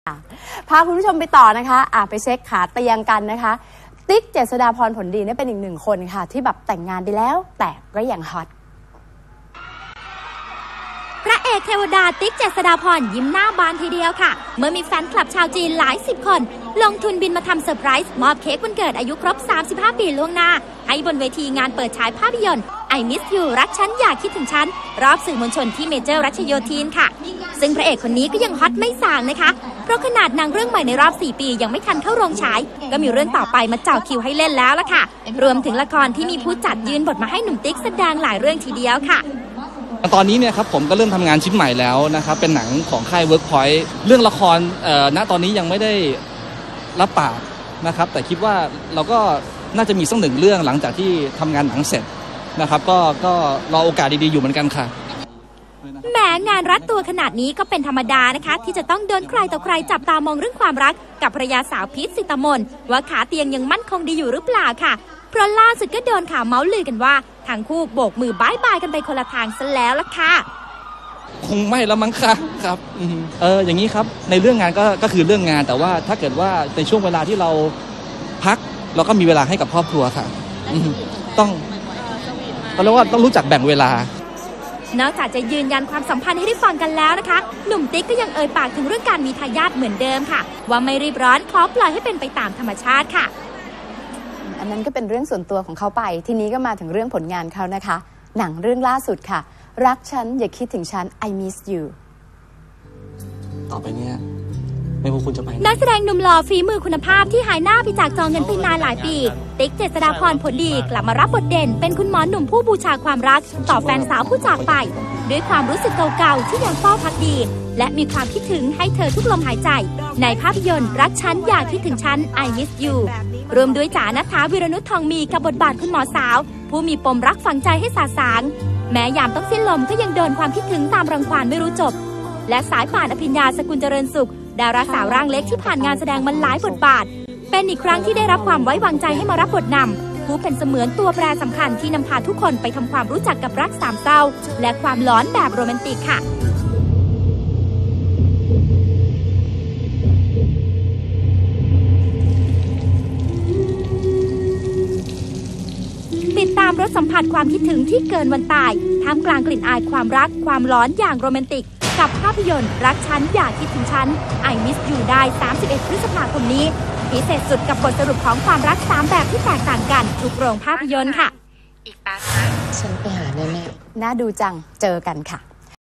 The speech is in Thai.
พาคุณผู้ชมไปต่อนะคะไปเช็คขาเตียงกันนะคะติ๊กเจษฎาพรผลดีเนี่ยเป็นอีกหนึ่งคนค่ะที่แบบแต่งงานไปแล้วแต่ก็ยังฮอตพระเอกเทวดาติ๊กเจษฎาพรยิ้มหน้าบานทีเดียวค่ะเมื่อมีแฟนคลับชาวจีนหลายสิบคนลงทุนบินมาทำเซอร์ไพรส์มอบเค้กวันเกิดอายุครบ35 ปีล่วงหน้าให้บนเวทีงานเปิดฉายภาพยนตร์ I Miss You รักฉันอย่าคิดถึงฉันรอบสื่อมวลชนที่เมเจอร์รัชโยธินค่ะซึ่งพระเอกคนนี้ก็ยังฮอตไม่ส่างนะคะเพราะขนาดหนังเรื่องใหม่ในรอบ4 ปียังไม่ทันเข้าโรงฉายก็มีเรื่องต่อไปมาเจ่อคิวให้เล่นแล้วล่ะค่ะรวมถึงละครที่มีผู้จัดยื่นบทมาให้หนุ่มติ๊กแสดงหลายเรื่องทีเดียวค่ะตอนนี้เนี่ยครับผมก็เริ่มทำงานชิ้นใหม่แล้วนะครับเป็นหนังของค่าย Workpoint เรื่องละครณตอนนี้ยังไม่ได้รับปากนะครับแต่คิดว่าเราก็น่าจะมีสักหนึ่งเรื่องหลังจากที่ทำงานหนังเสร็จนะครับก็รอโอกาสดีๆอยู่เหมือนกันค่ะแหมงานรัดตัวขนาดนี้ก็เป็นธรรมดานะคะที่จะต้องโดนใครต่อใครจับตามองเรื่องความรักกับภรรยาสาวพีชสิตมนว่าขาเตียงยังมั่นคงดีอยู่หรือเปล่าค่ะเพราะล่าสุดก็โดนข่าวเมาส์ลือกันว่าทั้งคู่โบกมือบายบายกันไปคนละทางซะแล้วล่ะค่ะคงไม่แล้วมั้งค่ะครับอย่างนี้ครับในเรื่องงานก็คือเรื่องงานแต่ว่าถ้าเกิดว่าในช่วงเวลาที่เราพักเราก็มีเวลาให้กับครอบครัวค่ะต้องเรียกว่าต้องรู้จักแบ่งเวลานอกจากจะยืนยันความสัมพันธ์ให้ได้ฟังกันแล้วนะคะหนุ่มติ๊กก็ยังเอ่ยปากถึงเรื่องการมีทายาทเหมือนเดิมค่ะว่าไม่รีบร้อนขอปล่อยให้เป็นไปตามธรรมชาติค่ะอันนั้นก็เป็นเรื่องส่วนตัวของเขาไปทีนี้ก็มาถึงเรื่องผลงานเขานะคะหนังเรื่องล่าสุดค่ะรักฉันอย่าคิดถึงฉัน I Miss You ต่อไปเนี่ยไม่ว่าคุณจะไปนักแสดงหนุ่มหล่อฝีมือคุณภาพที่หายหน้าไปจากจอเงินไปนานหลายปีติ๊กเจษฎาพรผลดีกลับมารับบทเด่นเป็นคุณหมอหนุ่มผู้บูชาความรักต่อแฟนสาวผู้จากไปด้วยความรู้สึกเก่าๆที่ยังเฝ้าพักดีและมีความคิดถึงให้เธอทุกลมหายใจในภาพยนตร์รักฉันอย่าคิดถึงฉัน I Miss You รวมด้วยจ๋าณัฐา วิรนุชทองมีกับบทบาทคุณหมอสาวผู้มีปมรักฝังใจให้สาสางแม้ยามต้องสิ้นลมก็ยังโดนความคิดถึงตามรังควานไม่รู้จบและสายป่านอภิญญาสกุลเจริญสุขดาราสาวร่างเล็กที่ผ่านงานแสดงมาหลายบทบาทเป็นอีกครั้งที่ได้รับความไว้วางใจให้มารับบทนำผู้เป็นเสมือนตัวแปรสำคัญที่นำพาทุกคนไปทำความรู้จักกับรักสามเศร้าและความหลอนแบบโรแมนติกค่ะติดตามรสสัมผัสความคิดถึงที่เกินวันตายท่ามกลางกลิ่นอายความรักความร้อนอย่างโรแมนติกกับภาพยนตร์รักฉันอย่าคิดถึงฉัน I Miss You ได้31 พฤษภาคมนี้พิเศษสุดกับบทสรุปของความรัก3แบบที่แตกต่างกันทุกโรงภาพยนตร์ค่ะฉันไปหาแน่ๆน่าดูจังเจอกันค่ะ